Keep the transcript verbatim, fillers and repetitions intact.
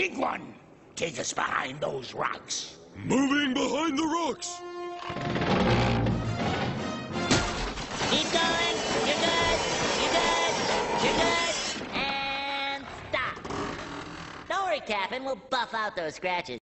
Big one, take us behind those rocks. Moving behind the rocks. Keep going. You're good. You're good. You're good. And stop. Don't worry, Captain. We'll buff out those scratches.